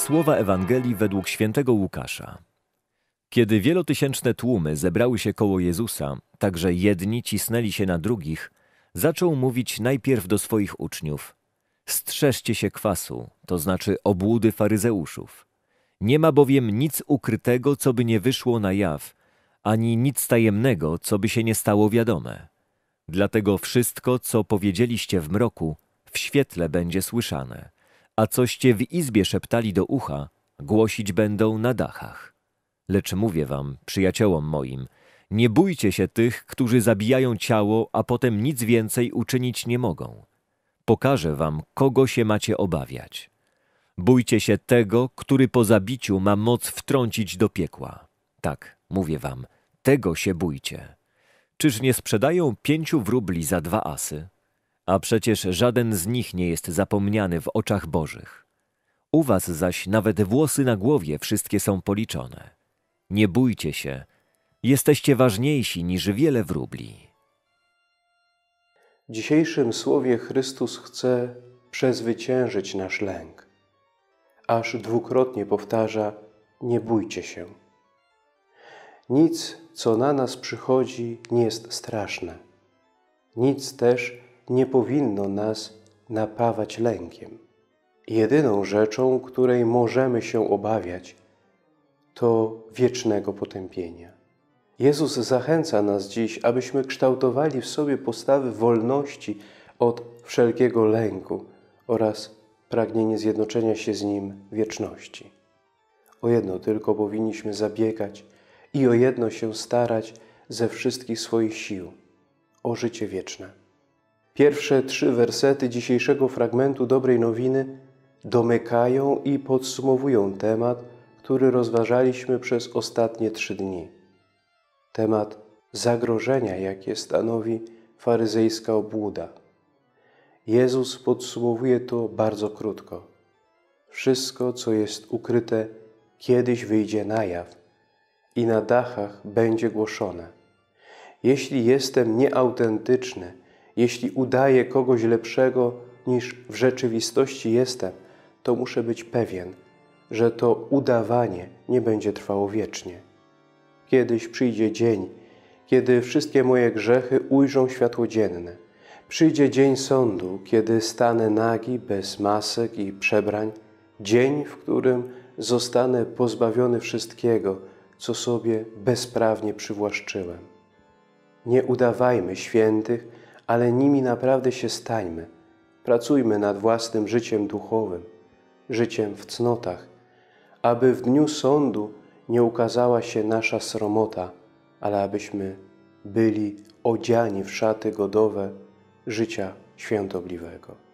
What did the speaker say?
Słowa Ewangelii według świętego Łukasza. Kiedy wielotysięczne tłumy zebrały się koło Jezusa, tak że jedni cisnęli się na drugich, zaczął mówić najpierw do swoich uczniów: strzeżcie się kwasu, to znaczy obłudy faryzeuszów. Nie ma bowiem nic ukrytego, co by nie wyszło na jaw, ani nic tajemnego, co by się nie stało wiadome. Dlatego wszystko, co powiedzieliście w mroku, w świetle będzie słyszane, a coście w izbie szeptali do ucha, głosić będą na dachach. Lecz mówię wam, przyjaciołom moim, nie bójcie się tych, którzy zabijają ciało, a potem nic więcej uczynić nie mogą. Pokażę wam, kogo się macie obawiać. Bójcie się tego, który po zabiciu ma moc wtrącić do piekła. Tak, mówię wam, tego się bójcie. Czyż nie sprzedają 5 wróbli za 2 asy? A przecież żaden z nich nie jest zapomniany w oczach Bożych. U was zaś nawet włosy na głowie wszystkie są policzone. Nie bójcie się, jesteście ważniejsi niż wiele wróbli. W dzisiejszym słowie Chrystus chce przezwyciężyć nasz lęk. Aż dwukrotnie powtarza: nie bójcie się. Nic, co na nas przychodzi, nie jest straszne. Nic też nie powinno nas napawać lękiem. Jedyną rzeczą, której możemy się obawiać, to wiecznego potępienia. Jezus zachęca nas dziś, abyśmy kształtowali w sobie postawy wolności od wszelkiego lęku oraz pragnienie zjednoczenia się z Nim w wieczności. O jedno tylko powinniśmy zabiegać i o jedno się starać ze wszystkich swoich sił – o życie wieczne. Pierwsze 3 wersety dzisiejszego fragmentu Dobrej Nowiny domykają i podsumowują temat, który rozważaliśmy przez ostatnie 3 dni. Temat zagrożenia, jakie stanowi faryzejska obłuda. Jezus podsumowuje to bardzo krótko. Wszystko, co jest ukryte, kiedyś wyjdzie na jaw i na dachach będzie głoszone. Jeśli jestem nieautentyczny, jeśli udaję kogoś lepszego niż w rzeczywistości jestem, to muszę być pewien, że to udawanie nie będzie trwało wiecznie. Kiedyś przyjdzie dzień, kiedy wszystkie moje grzechy ujrzą światło dzienne. Przyjdzie dzień sądu, kiedy stanę nagi, bez masek i przebrań. Dzień, w którym zostanę pozbawiony wszystkiego, co sobie bezprawnie przywłaszczyłem. Nie udawajmy świętych, ale nimi naprawdę się stańmy. Pracujmy nad własnym życiem duchowym, życiem w cnotach, aby w dniu sądu nie ukazała się nasza sromota, ale abyśmy byli odziani w szaty godowe życia świętobliwego.